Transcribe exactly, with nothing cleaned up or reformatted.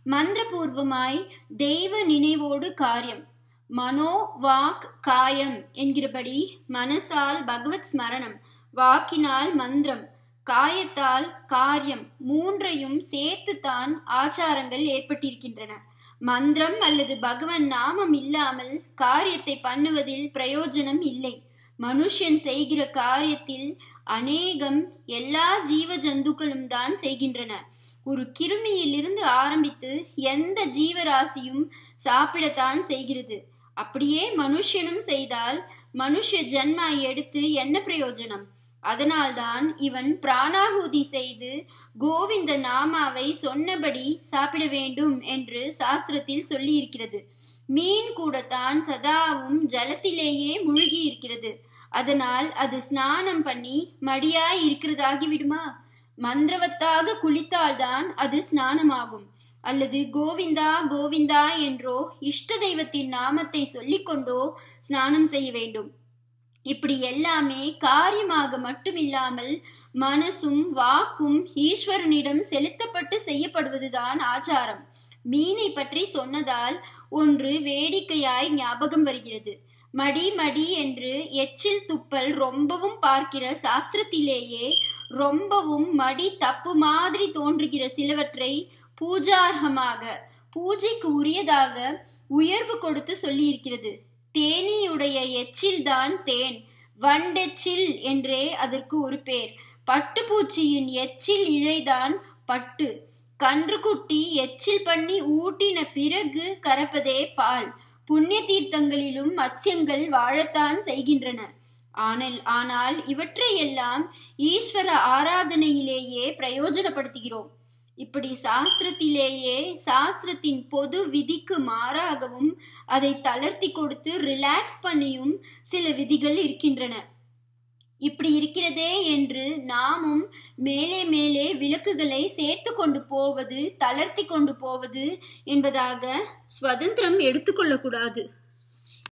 மந்திரபூர்வமாய் தெய்வ நினைவோடு காரியம். மனோ வாக் காயம் என்கிறபடி மனசால் பகவத் ஸ்மரணம், வாக்கினால் மந்திரம், காயத்தால் காரியம் மூன்றையும் சேர்த்துத்தான் ஆச்சாரங்கள் ஏற்பட்டிருக்கின்றன. மந்திரம் அல்லது பகவன் நாமம் இல்லாமல் காரியத்தை பண்ணுவதில் பிரயோஜனம் இல்லை. மனுஷன் செய்கிற காரியத்தில் அநேகம் எல்லா ஜீவ ஜந்துக்களும் தான் செய்கின்றன. ஒரு கிருமியிலிருந்து ஆரம்பித்து எந்த ஜீவராசியும் சாப்பிடத்தான் செய்கிறது. அப்படியே மனுஷனும் செய்தால் மனுஷ ஜன்மா எடுத்து என்ன பிரயோஜனம்? அதனால்தான் இவன் பிராணாகுதி செய்து கோவிந்த நாமாவை சொன்னபடி சாப்பிட வேண்டும் என்று சாஸ்திரத்தில் சொல்லி இருக்கிறது. மீன் கூடத்தான் சதாவும் ஜலத்திலேயே மூழ்கி இருக்கிறது. அதனால் அது ஸ்நானம் பண்ணி மடியாய் இருக்கிறதாகி விடுமா? மந்திரவத்தாக குளித்தால்தான் அது ஸ்நானமாகும். அல்லது கோவிந்தா கோவிந்தா என்றோ இஷ்ட தெய்வத்தின் நாமத்தை சொல்லிக்கொண்டோ ஸ்நானம் செய்ய வேண்டும். இப்படி எல்லாமே காரியமாக மட்டுமில்லாமல் மனசும் வாக்கும் ஈஸ்வரனிடம் செலுத்தப்பட்டு செய்யப்படுவதுதான் ஆச்சாரம். மீனை பற்றி சொன்னதால் ஒன்று வேடிக்கையாய் ஞாபகம் வருகிறது. மடி மடி என்று எச்சில் துப்பல் ரொம்பவும் பார்க்கிற சாஸ்திரத்திலேயே ரொம்பவும் மடி தப்பு மாதிரி தோன்றுகிற சிலவற்றை பூஜார்ஹமாக, பூஜைக்கு உரியதாக உயர்வு கொடுத்து சொல்லி இருக்கிறது. தேனீயுடைய எச்சில் தான் தேன், வண்டெச்சில் என்றே அதற்கு ஒரு பேர். பட்டுப்பூச்சியின் எச்சில் இழைதான் பட்டு. கன்றுக்குட்டி எச்சில் பண்ணி ஊட்டின பிறகு கறப்பதே பால். புண்ணிய தீர்த்தங்களிலும் மத்ஸ்யங்கள் வாழத்தான் செய்கின்றன. ஆனால் ஆனால் இவற்றையெல்லாம் ஈஸ்வர ஆராதனையிலேயே பிரயோஜனப்படுத்துகிறோம். இப்படி சாஸ்திரத்திலேயே சாஸ்திரத்தின் பொது விதிக்கு மாறாகவும் அதை தளர்த்தி கொடுத்து ரிலாக்ஸ் பண்ணியும் சில விதிகள் இருக்கின்றன. இப்படி இருக்கிறதே என்று நாமும் மேலே மேலே விளக்குகளை சேர்த்து கொண்டு போவது, தளர்த்தி கொண்டு போவது என்பதாக சுதந்திரம் எடுத்துக்கொள்ளக்கூடாது.